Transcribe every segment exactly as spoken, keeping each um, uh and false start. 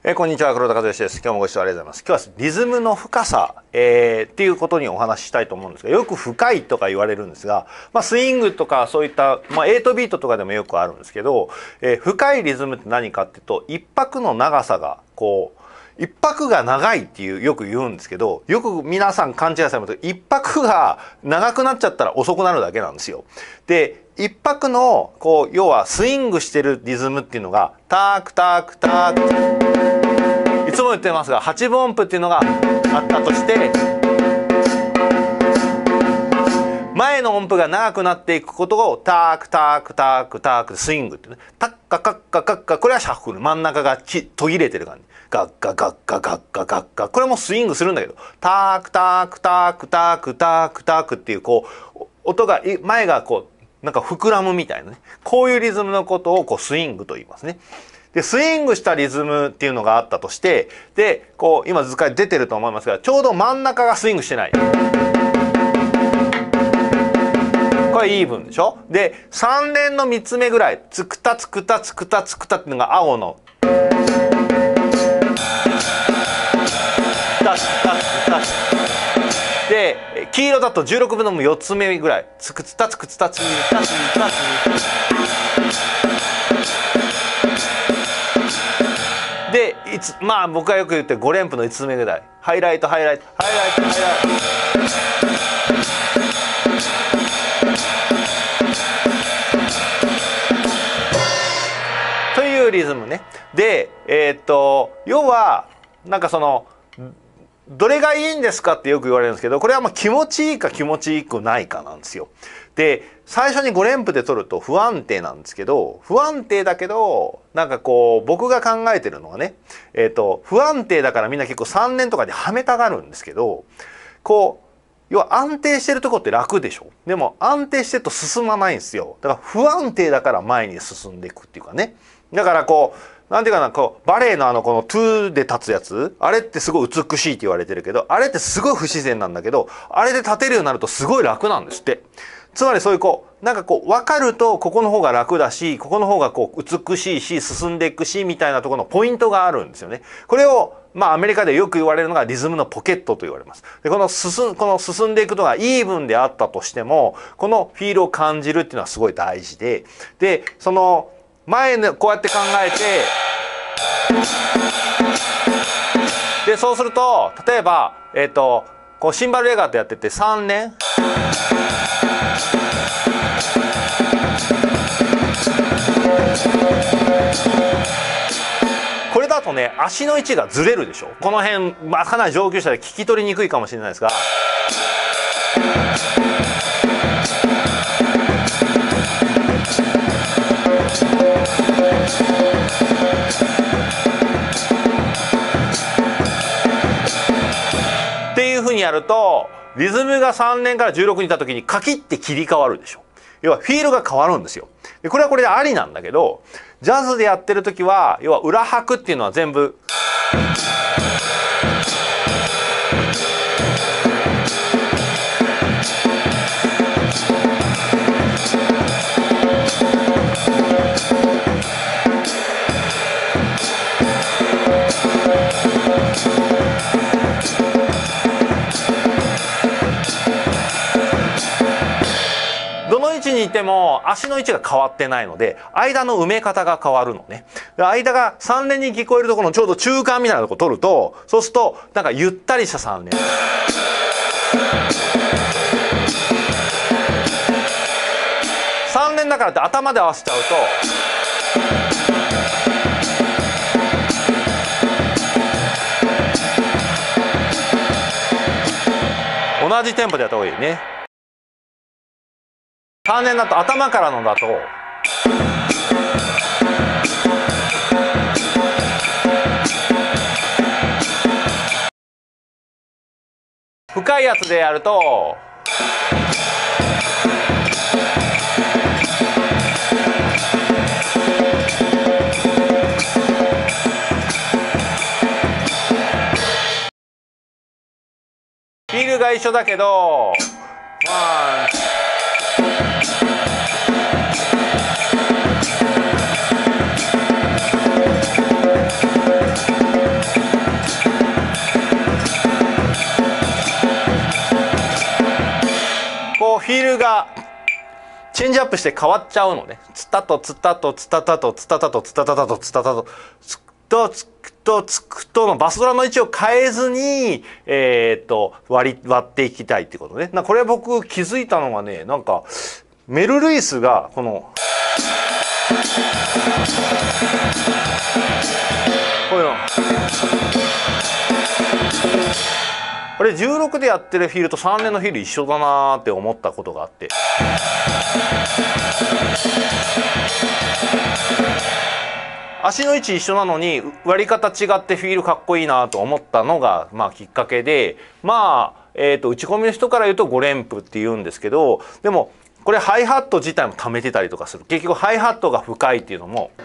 えー、こんにちは、黒田和義です。今日もご視聴ありがとうございます。今日はリズムの深さ、えー、っていうことにお話ししたいと思うんですが、よく深いとか言われるんですが、まあ、スイングとかそういった、まあ、エイトビートとかでもよくあるんですけど、えー、深いリズムって何かっていうと、一拍の長さがこう、一拍が長いっていうよく言うんですけど、よく皆さん勘違いされますけど、一拍が長くなっちゃったら遅くなるだけなんですよ。で、一拍のこう要はスイングしてるリズムっていうのがタクタクタク、いつも言ってますがはちぶ音符っていうのがあったとして、前の音符が長くなっていくことをタクタクタクタクスイングってね、タッカカッカカッカ、これはシャッフル、真ん中がき途切れてる感じ、ガッガガッガガッガガッガ、これもスイングするんだけど、タクタクタクタクタクタクっていうこう音が前がこうなんか膨らむみたいなね、こういうリズムのことをこうスイングと言いますね。で、スイングしたリズムっていうのがあったとして、で、こう今図解出てると思いますが、ちょうど真ん中がスイングしてない。これイーブンでしょ。で、さん連のみっつめぐらい、つくたつくたつくたつくたっていうのが青の。で、黄色だとじゅうろくぶんのよっつめぐらい、つくつたつくつたつみたつみたつみで、いつまあ僕がよく言ってご連符のいつつめぐらい、ハイライトハイライトハイライトハイライトというリズムね。で、えー、っと要はなんかそのどれがいいんですかってよく言われるんですけど、これはまあ気持ちいいか気持ちいいくないかなんですよ。で、最初にご連符で取ると不安定なんですけど、不安定だけどなんかこう僕が考えてるのはね、えっと不安定だからみんな結構さん連とかではめたがるんですけど、こう要は安定してるとこって楽でしょ。でも安定してると進まないんですよ。だから不安定だから前に進んでいくっていうかね。だからこうなんていうかな、こうバレエのあのこのトゥーで立つやつ、あれってすごい美しいって言われてるけど、あれってすごい不自然なんだけど、あれで立てるようになるとすごい楽なんですって。つまりそういうこうなんかこう分かるとここの方が楽だし、ここの方がこう美しいし進んでいくしみたいなところのポイントがあるんですよね。これをまあアメリカでよく言われるのがリズムのポケットと言われます。でこの進この進んでいくのがイーブンであったとしても、このフィールを感じるっていうのはすごい大事で、でその前でこうやって考えて、でそうすると例えばえっとこうシンバルレガートやっててさん連、これだとね足の位置がずれるでしょ。この辺、まあ、かなり上級者で聞き取りにくいかもしれないですが、っていうふうにやるとリズムがさん連からじゅうろくにいった時にカキッて切り替わるでしょ。要はフィールが変わるんですよ。でこれはこれでありなんだけど、ジャズでやってる時は要は裏拍っていうのは全部どの位置にいても足の位置が変わってないので、間の埋め方が変わるのね。で間がさん連に聞こえるところのちょうど中間みたいなところを取ると、そうするとなんかゆったりしたさん連、さん連だからって頭で合わせちゃうと同じテンポでやった方がいいね。さん連だと頭からのだと深いやつでやるとフィールが一緒だけど、ワンフチェンジアップして変わっちゃうのね。ツタとツタとツタタとツタタとツタタとツタタとツクとツクとツクとのバスドラの位置を変えずに、えー、っと割り割っていきたいってことね。なこれ僕気づいたのがね、なんかメル・ルイスがこのこういうのこれじゅうろくでやってるフィールとさん連のフィール一緒だなーって思ったことがあって、足の位置一緒なのに割り方違ってフィールかっこいいなと思ったのがまあきっかけで、まあ、えー、と打ち込みの人から言うとご連符って言うんですけど、でもこれハイハット自体も溜めてたりとかする。結局ハイハットが深いっていうのも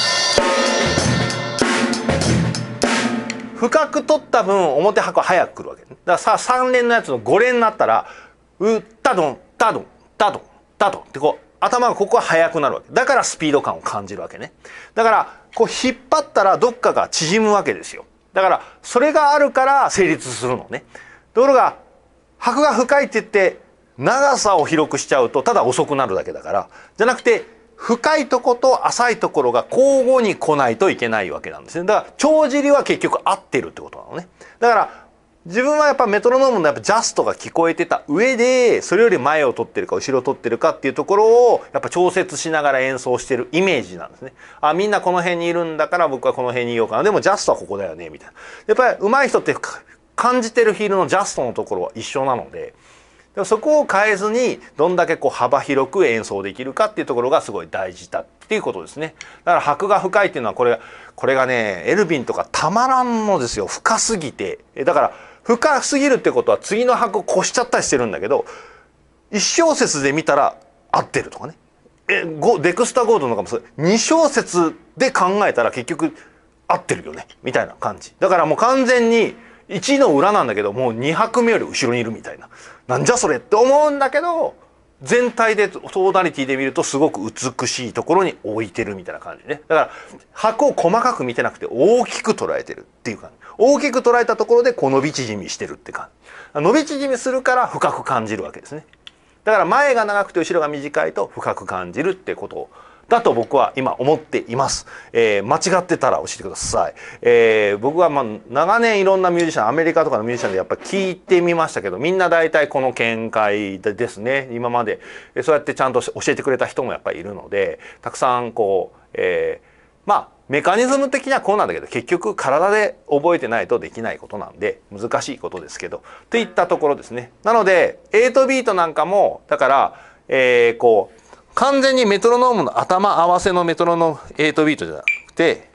深く取った分表拍は早くくるわけ、ね、だからささん連のやつのご連になったらうったどんたどんたどんたどんってこう頭がここは速くなるわけだからスピード感を感じるわけね。だからこう引っ張ったらどっかが縮むわけですよ。だからそれがあるから成立するのね。ところが拍が深いって言って長さを広くしちゃうとただ遅くなるだけだから、じゃなくて深いとこと浅いところが交互に来ないといけないわけなんですね。だから帳尻は結局合ってるってことなのね。だから自分はやっぱメトロノームのやっぱジャストが聞こえてた上でそれより前を取ってるか後ろを取ってるかっていうところをやっぱ調節しながら演奏してるイメージなんですね。あ、みんなこの辺にいるんだから僕はこの辺にいようかな。でもジャストはここだよねみたいな。やっぱり上手い人って感じてるフィールのジャストのところは一緒なので。そこを変えずにどんだけこう幅広く演奏できるかっていうところがすごい大事だっていうことですね。だから拍が深いっていうのはこれこれがねエルヴィンとかたまらんのですよ。深すぎて。だから深すぎるってことは次の拍を越しちゃったりしてるんだけど、いち小節で見たら合ってるとかね。えデクスタ・ゴードンのかもそうに小節で考えたら結局合ってるよねみたいな感じ。だからもう完全にいちの裏なんだけどもうに拍目より後ろにいるみたいな。なんじゃそれって思うんだけど全体でトータリティで見るとすごく美しいところに置いてるみたいな感じね。だから拍を細かく見てなくて大きく捉えてるっていう感じ。大きく捉えたところでこう伸び縮みしてるって感じ。伸び縮みするから深く感じるわけですね。だから前が長くて後ろが短いと深く感じるってことだと僕は今思っています。えー、間違ってたら教えてください。えー、僕はまあ長年いろんなミュージシャンアメリカとかのミュージシャンでやっぱり聞いてみましたけど、みんな大体この見解ですね。今までそうやってちゃんと教えてくれた人もやっぱりいるので、たくさんこう、えー、まあメカニズム的にはこうなんだけど結局体で覚えてないとできないことなんで難しいことですけどといったところですね。なのでエイトビートなんかもだから、えー、こう完全にメトロノームの頭合わせのメトロノームエイトビートじゃなくて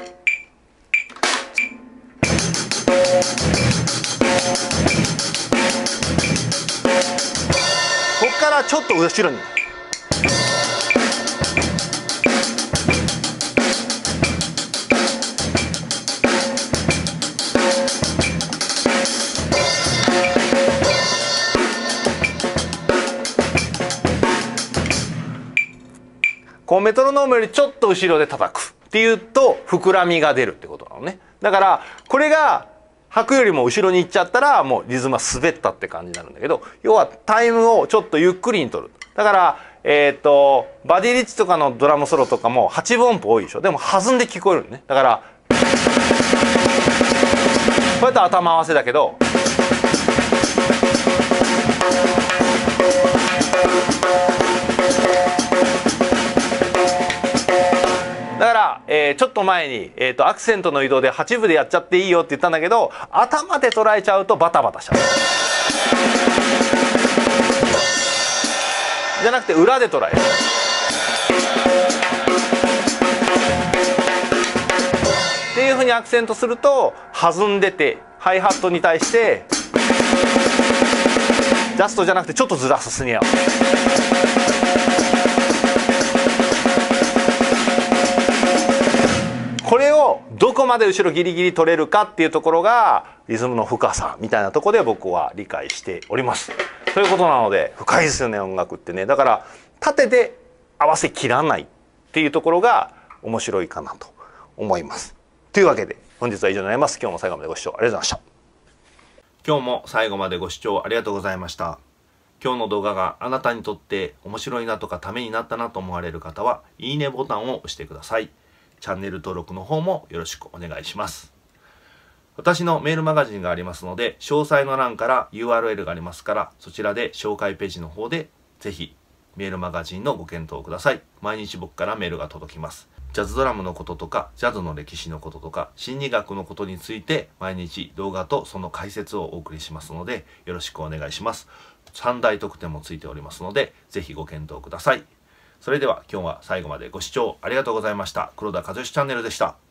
ここからちょっと後ろにこうメトロノームよりちょっと後ろで叩くっていうと膨らみが出るってことなのね。だからこれが拍よりも後ろに行っちゃったらもうリズムは滑ったって感じになるんだけど、要はタイムをちょっとゆっくりに取る。だからえっとバディリッチとかのドラムソロとかもはち分音符多いでしょ。でも弾んで聞こえるのね。だからこうやって頭合わせだけどだから、えー、ちょっと前に、えーと、アクセントの移動ではちぶでやっちゃっていいよって言ったんだけど頭で捉えちゃうとバタバタしちゃう。じゃなくて裏で捉える。っていうふうにアクセントすると弾んでてハイハットに対してジャストじゃなくてちょっとずらすスネアを。これをどこまで後ろギリギリ取れるかっていうところがリズムの深さみたいなところで僕は理解しております。ということなので深いですよね音楽ってね。だから縦で合わせきらないっていうところが面白いかなと思います。というわけで本日は以上になります。今日も最後までご視聴ありがとうございました。今日も最後までご視聴ありがとうございました。 今日の動画があなたにとって面白いなとかためになったなと思われる方は、いいねボタンを押してください。チャンネル登録の方もよろしくお願いします。私のメールマガジンがありますので、詳細の欄から ユーアールエル がありますから、そちらで紹介ページの方でぜひメールマガジンのご検討ください。毎日僕からメールが届きます。ジャズドラムのこととか、ジャズの歴史のこととか、心理学のことについて毎日動画とその解説をお送りしますので、よろしくお願いします。さん大特典もついておりますので、ぜひご検討ください。それでは今日は最後までご視聴ありがとうございました。黒田和義チャンネルでした。